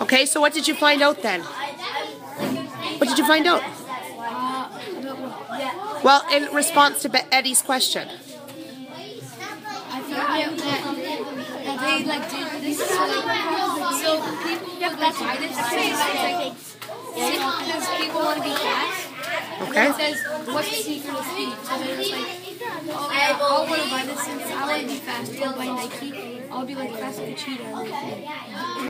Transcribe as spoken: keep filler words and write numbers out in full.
Okay, so what did you find out then? What did you find out? Well, in response to Be- Eddie's question. I found out that, that they like did this so like so people would like buy this because people want to be fast. Okay. And it says what's the secret of speed? So they're just like, oh yeah, I want to buy this since I want to be fast. I'll buy Nike. I'll be like fast like a cheetah.